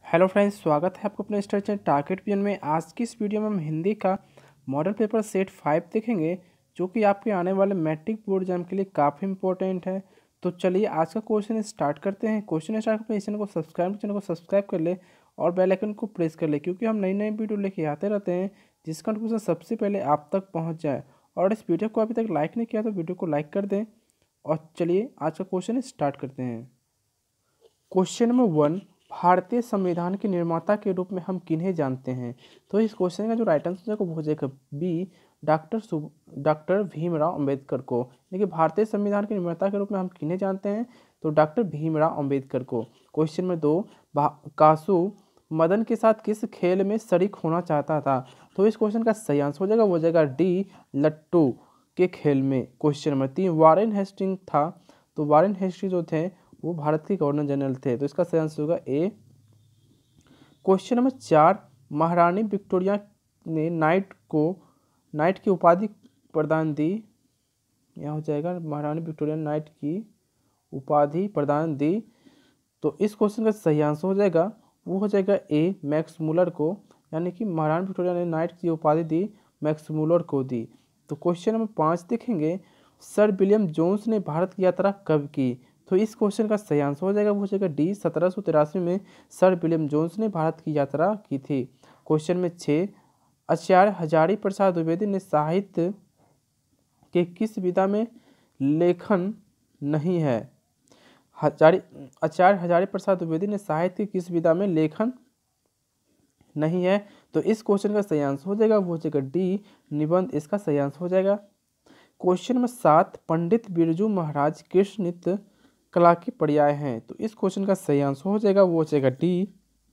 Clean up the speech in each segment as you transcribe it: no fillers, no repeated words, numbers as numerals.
Hello friends, स्वागत है आपको अपने स्टडी चैनल टारगेट विजन में। आज की इस वीडियो में हम हिंदी का मॉडल पेपर सेट 5 देखेंगे, जो कि आपके आने वाले मैट्रिक बोर्ड एग्जाम के लिए काफ़ी इंपॉर्टेंट है। तो चलिए आज का क्वेश्चन स्टार्ट करते हैं। क्वेश्चन स्टार्ट करते हैं, चैनल को सब्सक्राइब कर ले और बेल आइकन को प्रेस कर ले, क्योंकि हम नई नई वीडियो लेके आते रहते हैं जिसका नोटिफिकेशन सबसे पहले आप तक पहुँच जाए। और इस वीडियो को अभी तक लाइक नहीं किया तो वीडियो को लाइक कर दें। और चलिए आज का क्वेश्चन स्टार्ट करते हैं। क्वेश्चन नंबर 1, भारतीय संविधान के निर्माता के रूप में हम किन्हें जानते हैं? तो इस क्वेश्चन का जो राइट आंसर है वो हो जाएगा बी, डॉक्टर भीमराव अंबेडकर को। देखिए, भारतीय संविधान के निर्माता के रूप में हम किन्हें जानते हैं? तो डॉक्टर भीमराव अंबेडकर को। क्वेश्चन नंबर 2, कासु मदन के साथ किस खेल में शरीक होना चाहता था? तो इस क्वेश्चन का सही आंसर हो जाएगा वो हो जाएगा डी, लट्टू के खेल में। क्वेश्चन नंबर 3, वारेन हेस्टिंग था। तो वारेन हेस्टिंग जो थे वो भारत के गवर्नर जनरल थे, तो इसका सही आंसर होगा ए। क्वेश्चन नंबर 4, महारानी विक्टोरिया ने नाइट की उपाधि प्रदान दी। यह हो जाएगा महारानी विक्टोरिया नाइट की उपाधि प्रदान दी। तो इस क्वेश्चन का सही आंसर हो जाएगा वो हो जाएगा ए, मैक्स मुलर को। यानी कि महारानी विक्टोरिया ने नाइट की उपाधि दी, मैक्स मुलर को दी। तो क्वेश्चन नंबर 5 देखेंगे, सर विलियम जोन्स ने भारत की यात्रा कब की? तो इस क्वेश्चन का सही आंसर हो जाएगा वो हो जाएगा डी, 1783 में सर विलियम जोन्स ने भारत की यात्रा की थी। क्वेश्चन में 6, आचार्य हजारी प्रसाद द्विवेदी ने साहित्य के किस विधा में लेखन नहीं है? आचार्य हजारी प्रसाद द्विवेदी ने साहित्य की किस विधा में लेखन नहीं है? तो इस क्वेश्चन का सही आंसर हो जाएगा वो हो जाएगा डी, निबंध। इसका सही आंसर हो जाएगा। क्वेश्चन नंबर 7, पंडित बिरजू महाराज कृष्ण नृत्य कला के पर्याय हैं। तो इस क्वेश्चन का सही आंसर हो जाएगा वो हो जाएगा डी,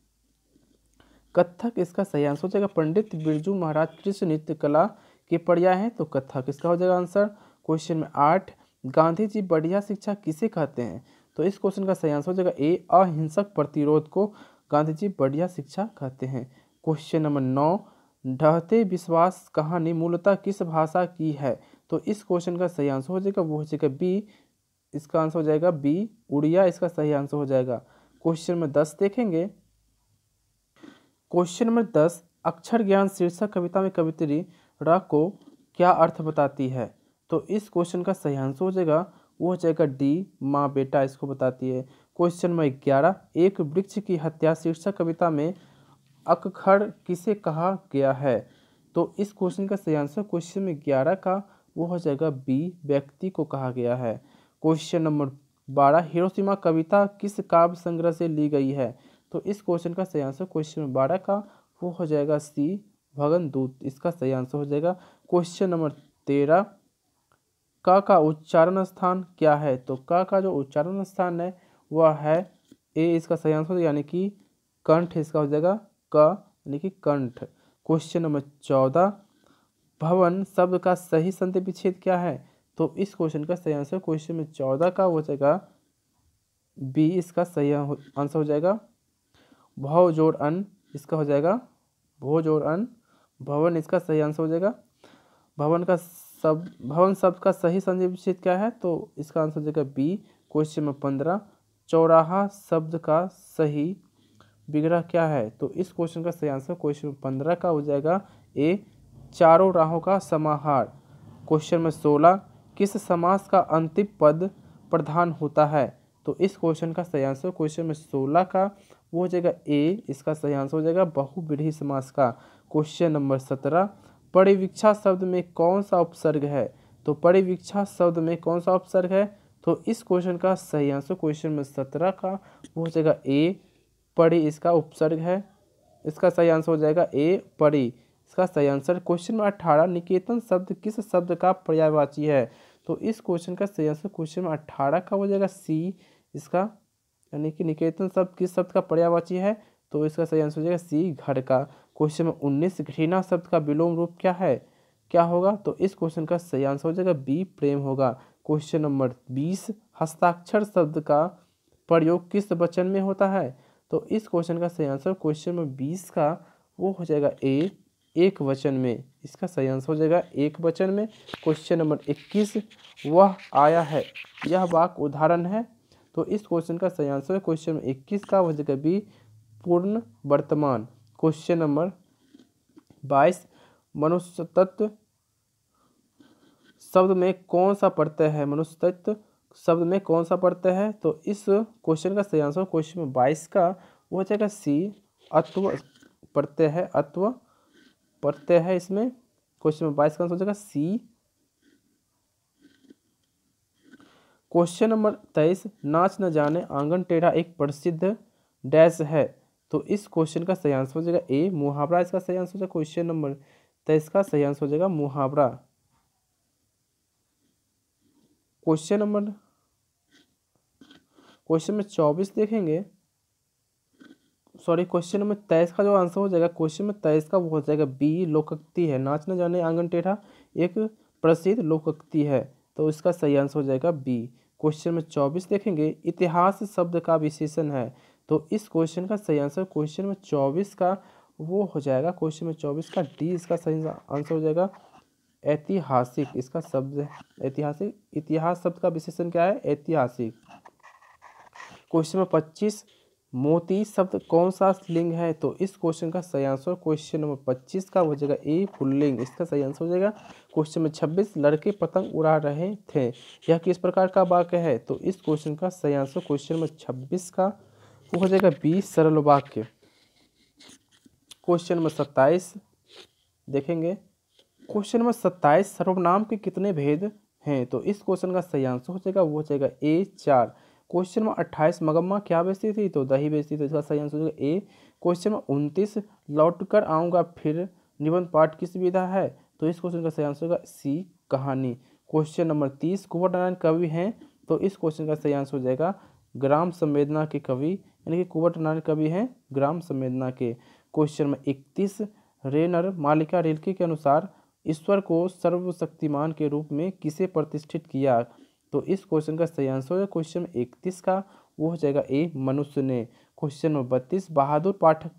कथक। इसका सही आंसर हो जाएगा पंडित बिरजू महाराज कृष्ण नृत्य कला के पर्याय हैं, तो कथक इसका हो जाएगा आंसर। क्वेश्चन में 8, गांधी जी बढ़िया शिक्षा किसे कहते हैं? तो इस क्वेश्चन का सही आंसर हो जाएगा ए, अहिंसक प्रतिरोध को गांधी जी बढ़िया शिक्षा कहते हैं। क्वेश्चन नंबर 9, ढहते विश्वास कहानी मूलतः किस भाषा की है? तो इस क्वेश्चन का सही आंसर हो जाएगा वो हो जाएगा बी, इसका आंसर हो जाएगा बी, उड़िया। इसका सही आंसर हो जाएगा। क्वेश्चन नंबर 10 देखेंगे। क्वेश्चन नंबर 10, अक्षर ज्ञान शीर्षक कविता में कवित्री र को क्या अर्थ बताती है? तो इस क्वेश्चन का सही आंसर हो जाएगा वो हो जाएगा डी, माँ बेटा इसको बताती है। क्वेश्चन नंबर 11, एक वृक्ष की हत्या शीर्षक कविता में अकखर किसे कहा गया है? तो इस क्वेश्चन का सही आंसर क्वेश्चन में 11 का वो हो जाएगा बी, व्यक्ति को कहा गया है। क्वेश्चन नंबर 12, हिरोशिमा कविता किस काव्य संग्रह से ली गई है? तो इस क्वेश्चन का सही आंसर क्वेश्चन नंबर 12 का वो हो जाएगा सी, भगन दूत। इसका सही आंसर हो जाएगा। क्वेश्चन नंबर 13, क का उच्चारण स्थान क्या है? तो क का जो उच्चारण स्थान है वह है ए, इसका सही आंसर यानी कि कंठ। इसका हो जाएगा क यानी कि कंठ। क्वेश्चन नंबर 14, भवन शब्द का सही संधि विच्छेद क्या है? तो इस क्वेश्चन का सही आंसर क्वेश्चन में 14 का हो जाएगा बी, इसका सही आंसर हो जाएगा भव जोड़ अन। इसका हो जाएगा भव जोड़ अन, भवन। इसका सही आंसर हो जाएगा भवन शब्द का सही संधि विच्छेद क्या है? तो इसका आंसर हो जाएगा बी। क्वेश्चन में 15, चौराहा शब्द का सही विग्रह क्या है? तो इस क्वेश्चन का सही आंसर क्वेश्चन में 15 का हो जाएगा ए, चारों राहों का समाहार। क्वेश्चन में 16, किस समास का अंतिम पद प्रधान होता है? तो इस क्वेश्चन का सही आंसर क्वेश्चन में 16 का वो हो जाएगा ए, इसका सही आंसर हो जाएगा बहुव्रीहि समास का। क्वेश्चन नंबर 17, परिवीक्षा शब्द में कौन सा उपसर्ग है? तो परिवीक्षा शब्द में कौन सा उपसर्ग है? तो इस क्वेश्चन का सही आंसर क्वेश्चन में 17 का वो हो जाएगा ए, परि इसका उपसर्ग है। इसका सही आंसर हो जाएगा ए, परि। इसका सही आंसर क्वेश्चन में 18, निकेतन शब्द किस शब्द का पर्यायवाची है? तो इस क्वेश्चन का सही आंसर क्वेश्चन में 18 का हो जाएगा सी, इसका यानी कि निकेतन शब्द किस शब्द का पर्यायवाची है? तो इसका सही आंसर हो जाएगा सी, घर का। क्वेश्चन में 19, घृणा शब्द का विलोम रूप क्या है, क्या होगा? तो इस क्वेश्चन का सही आंसर हो जाएगा बी, प्रेम होगा। क्वेश्चन नंबर 20, हस्ताक्षर शब्द का प्रयोग किस वचन में होता है? तो इस क्वेश्चन का सही आंसर क्वेश्चन में 20 का वो हो जाएगा ए, एक वचन में। इसका सही आंसर हो जाएगा एक वचन में। क्वेश्चन नंबर 21, वह आया है, यह वाक्य उदाहरण है। तो इस क्वेश्चन का सही आंसर क्वेश्चन में 21 का हो जाएगा बी, पूर्ण वर्तमान। क्वेश्चन नंबर 22, मनुष्य तत्व शब्द में कौन सा प्रत्यय है? मनुष्य तत्व शब्द में कौन सा प्रत्यय है? तो इस क्वेश्चन का सही आंसर क्वेश्चन नंबर 22 का वो हो जाएगा सी, अत्व प्रत्यय है। अत्व प्रत्यय है इसमें। क्वेश्चन नंबर 22 का आंसर हो जाएगा सी। क्वेश्चन नंबर 23, नाच न जाने आंगन टेढ़ा एक प्रसिद्ध डैश है। तो इस क्वेश्चन का सही आंसर हो जाएगा ए, मुहावरा। इसका सही आंसर हो जाएगा क्वेश्चन नंबर 23 का सही आंसर हो जाएगा मुहावरा। क्वेश्चन नंबर 24 देखेंगे। सॉरी, क्वेश्चन नंबर 23 का जो आंसर हो जाएगा क्वेश्चन नंबर 23 का वो हो जाएगा बी, लोकोक्ति है। नाच न जाने आंगन टेढ़ा एक प्रसिद्ध लोकोक्ति है, तो इसका सही आंसर हो जाएगा बी। क्वेश्चन नंबर 24 देखेंगे, इतिहास शब्द का विशेषण है। तो इस क्वेश्चन का सही आंसर क्वेश्चन नंबर 24 का वो हो जाएगा क्वेश्चन नंबर 24 का डी, इसका सही आंसर हो जाएगा ऐतिहासिक। इसका शब्द ऐतिहासिक, इतिहास शब्द का विशेषण क्या है? ऐतिहासिक। क्वेश्चन नंबर 25, मोती शब्द कौन सा लिंग है? तो इस क्वेश्चन का सही आंसर क्वेश्चन नंबर 25 का हो जाएगा ए, पुल्लिंग। इसका सही आंसर हो जाएगा क्वेश्चन नंबर 26, लड़के पतंग उड़ा रहे थे, यह किस प्रकार का वाक्य है? तो इस क्वेश्चन का सही आंसर क्वेश्चन नंबर 26 का वो हो जाएगा बी, सरल वाक्य। क्वेश्चन नंबर 27 देखेंगे। क्वेश्चन नंबर 27, सर्वनाम के कितने भेद हैं? तो इस क्वेश्चन का सही आंसर हो जाएगा वो हो जाएगा ए, 4। क्वेश्चन नंबर 28, मगम्मा क्या बेचती थी? तो दही बेचती थी, तो इसका सही आंसर हो जाएगा ए। क्वेश्चन नंबर 29, लौट कर आऊँगा फिर निबंध पाठ किस विधा है? तो इस क्वेश्चन का सही आंसर होगा सी, कहानी। क्वेश्चन नंबर 30, कुंवर नारायण कवि हैं? तो इस क्वेश्चन का सही आंसर हो जाएगा ग्राम संवेदना के कवि, यानी कि कुंवर नारायण कवि हैं ग्राम संवेदना के। क्वेश्चन नंबर 31, रेनर मालिका रिल्के के अनुसार ईश्वर को सर्वशक्तिमान के रूप में किसे प्रतिष्ठित किया? तो इस क्वेश्चन का सही आंसर है क्वेश्चन 31 का वो हो जाएगा ए, मनुष्य ने। क्वेश्चन नंबर 32, बहादुर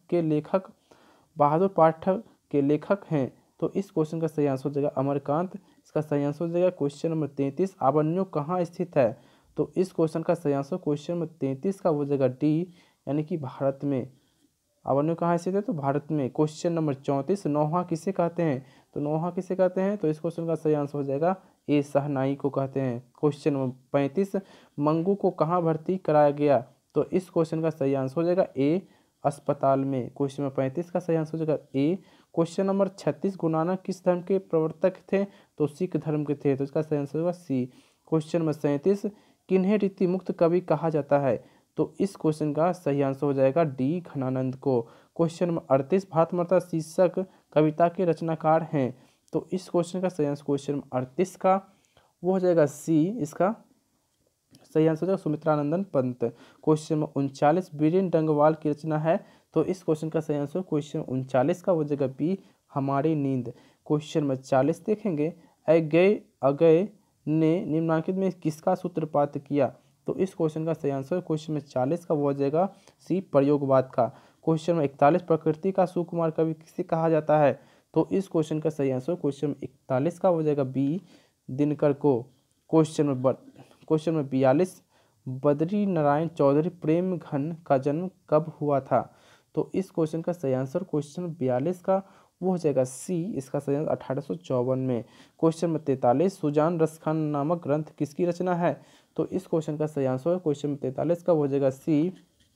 पाठक के लेखक हैं? तो इस क्वेश्चन का सही आंसर हो जाएगा अमरकांत। इसका सही आंसर हो जाएगा क्वेश्चन नंबर 33, आबन्यो कहाँ स्थित है? तो इस क्वेश्चन का सही आंसर क्वेश्चन नंबर 33 का हो जाएगा डी, यानी कि भारत में। आबन्यो कहाँ स्थित है? तो भारत में। क्वेश्चन नंबर 34, नौहा किसे कहते हैं? तो नौहा किसे कहते हैं? तो इस क्वेश्चन का सही आंसर हो जाएगा ए, शहनाई को कहते हैं। क्वेश्चन नंबर 35, मंगू को कहाँ भर्ती कराया गया? तो इस क्वेश्चन का सही आंसर हो जाएगा ए, अस्पताल में। क्वेश्चन नंबर 35 का सही आंसर हो जाएगा ए। क्वेश्चन नंबर 36, गुरु नानक किस धर्म के प्रवर्तक थे? तो सिख धर्म के थे, तो इसका सही आंसर होगा सी। क्वेश्चन नंबर 37, किन्हें रीति मुक्त कवि कहा जाता है? तो इस क्वेश्चन का सही आंसर हो जाएगा डी, घनानंद को। क्वेश्चन नंबर 38, भारत माता शीर्षक कविता के रचनाकार हैं? तो इस क्वेश्चन का सही आंसर क्वेश्चन नंबर 38 का वो हो जाएगा सी, इसका सही आंसर हो जाएगा सुमित्रानंदन पंत। क्वेश्चन नंबर 39, बीरेन डंगवाल की रचना है? तो इस क्वेश्चन का सही आंसर क्वेश्चन 39 का हो जाएगा बी, हमारी नींद। क्वेश्चन नंबर 40 देखेंगे, अगय ने निम्नलिखित में किसका सूत्रपात किया? तो इस क्वेश्चन का सही आंसर क्वेश्चन नंबर 40 का वो हो जाएगा सी, प्रयोगवाद का। क्वेश्चन नंबर 41, प्रकृति का सुकुमार कवि किसे कहा जाता है? तो इस क्वेश्चन का सही आंसर क्वेश्चन नंबर 41 का हो जाएगा बी, दिनकर को। Question number 42, Badri Narayan Chaudhary Premghan का जन्म कब हुआ था? तो इस क्वेश्चन का सही आंसर क्वेश्चन 42 का वो हो जाएगा सी, इसका सही आंसर 1854 में। क्वेश्चन नंबर 43, सुजान रसखान नामक ग्रंथ किसकी रचना है? तो इस क्वेश्चन का सही आंसर क्वेश्चन नंबर 43 का हो जाएगा सी,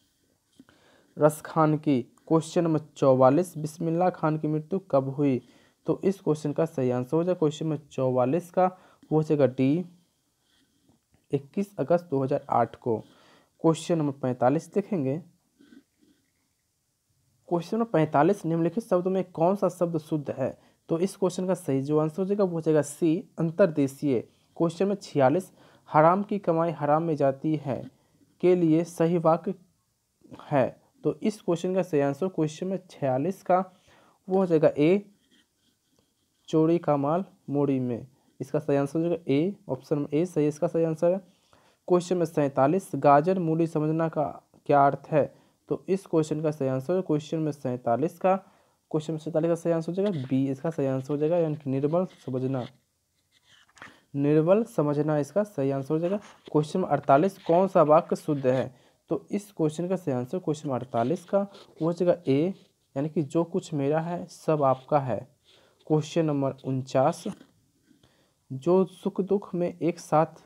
रसखान की। क्वेश्चन नंबर 44, बिस्मिल्लाह खान की मृत्यु कब हुई? तो इस क्वेश्चन का सही आंसर हो जाएगा क्वेश्चन नंबर 44 का वो हो जाएगा डी, 21 अगस्त 2008 को। क्वेश्चन नंबर 45 देखेंगे। क्वेश्चन नंबर 45, निम्नलिखित शब्दों में कौन सा शब्द शुद्ध है? तो इस क्वेश्चन का सही जो आंसर हो जाएगा वो हो जाएगा सी, अंतर्देशीय। क्वेश्चन नंबर 46, हराम की कमाई हराम में जाती है के लिए सही वाक्य है? तो इस क्वेश्चन का सही आंसर क्वेश्चन में 46 का वो हो जाएगा ए, चोरी का माल मोड़ी में। इसका सही आंसर हो जाएगा ए, ऑप्शन ए सही इसका सही आंसर है। क्वेश्चन में 47, गाजर मूली समझना का क्या अर्थ है? तो इस क्वेश्चन का सही आंसर क्वेश्चन में 47 का सही आंसर हो जाएगा बी, इसका सही आंसर हो जाएगा यानी कि निर्बल समझना इसका सही आंसर हो जाएगा। क्वेश्चन में 48, कौन सा वाक्य शुद्ध है? तो इस क्वेश्चन का सही आंसर क्वेश्चन 48 का वो हो जाएगा ए, यानी कि जो कुछ मेरा है सब आपका है। क्वेश्चन नंबर 49, जो सुख दुख में एक साथ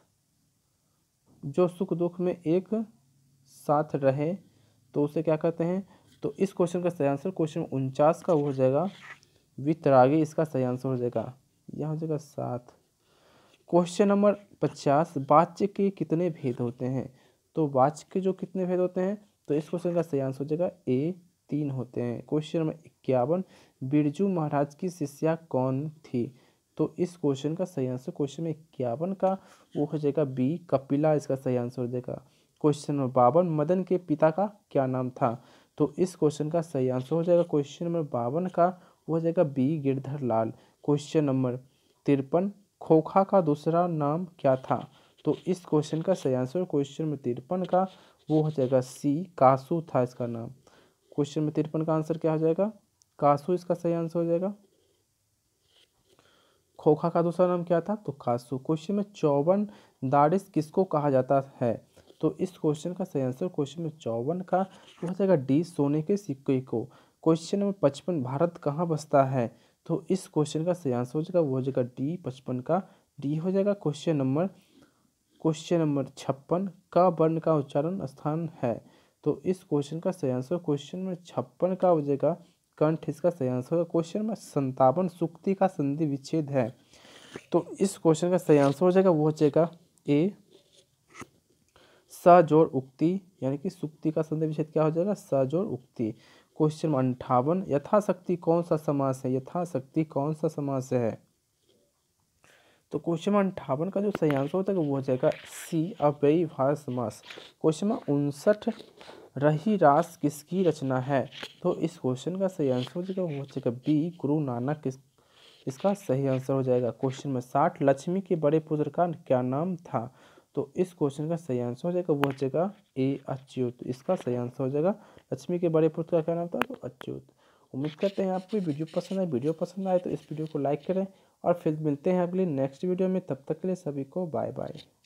रहे तो उसे क्या कहते हैं। तो इस क्वेश्चन का सही आंसर क्वेश्चन 49 का वो हो जाएगा वितरागी, इसका सही आंसर हो जाएगा, यह हो जाएगा 7। क्वेश्चन नंबर 50, वाच्य के कितने भेद होते हैं। तो वाच्य के जो कितने भेद होते हैं, तो इस क्वेश्चन का सही आंसर हो जाएगा ए, 3 होते हैं। क्वेश्चन नंबर 51, बिरजू महाराज की शिष्या कौन थी। तो इस क्वेश्चन का सही आंसर क्वेश्चन में 51 का वो हो जाएगा बी, कपिला, इसका सही आंसर हो जाएगा। क्वेश्चन नंबर 52, मदन के पिता का क्या नाम था। तो इस क्वेश्चन का सही आंसर हो जाएगा क्वेश्चन नंबर 52 का वो हो जाएगा B, Girdhar Lal. Question number 53, खोखा का दूसरा नाम क्या था। तो इस क्वेश्चन का सही आंसर क्वेश्चन नंबर 53 का वो हो जाएगा सी, कासू था इसका नाम। क्वेश्चन नंबर 53 का आंसर क्या हो जाएगा, कासू इसका सही आंसर हो जाएगा। खोखा का दूसरा नाम क्या था, तो कासू। क्वेश्चन में 54, दारिश किसको कहा जाता है। तो इस क्वेश्चन का सही आंसर क्वेश्चन में 54 का वो हो जाएगा डी, सोने के सिक्के को। क्वेश्चन नंबर 55, भारत कहाँ बसता है। तो इस क्वेश्चन का सही आंसर हो जाएगा वो हो जाएगा डी, 55 का डी हो जाएगा। क्वेश्चन नंबर 56, का वर्ण का उच्चारण स्थान है। तो इस क्वेश्चन का सही आंसर क्वेश्चन नंबर 56 का हो जाएगा कंठ, इसका सही आंसर होगा। क्वेश्चन नंबर 57, सुक्ति का संधि विच्छेद है। तो इस क्वेश्चन का सही आंसर हो जाएगा वो हो जाएगा ए, स जोड़ उक्ति, यानी कि सुक्ति का संधि विच्छेद क्या हो जाएगा, स जोड़ उक्ति। क्वेश्चन नंबर 58, यथाशक्ति कौन सा समास है। यथाशक्ति कौन सा समास है। तो क्वेश्चन नंबर 58 का जो सही आंसर होता है वो हो जाएगा सी, अव्ययीभाव समास। क्वेश्चन नंबर 59, रही रास किसकी रचना है। तो इस क्वेश्चन का सही आंसर हो जाएगा वो हो जाएगा बी, गुरु नानक, इसका सही आंसर हो जाएगा। क्वेश्चन नंबर 60, लक्ष्मी के बड़े पुत्र का क्या नाम था। तो इस क्वेश्चन का सही आंसर हो जाएगा वो हो जाएगा ए, अच्युत, इसका सही आंसर हो जाएगा। लक्ष्मी के बड़े पुत्र का क्या नाम था, तो अच्युत। उम्मीद करते हैं आपको वीडियो पसंद आए। वीडियो पसंद आए तो इस वीडियो को लाइक करें और फिर मिलते हैं अगले नेक्स्ट वीडियो में। तब तक के लिए सभी को बाय बाय।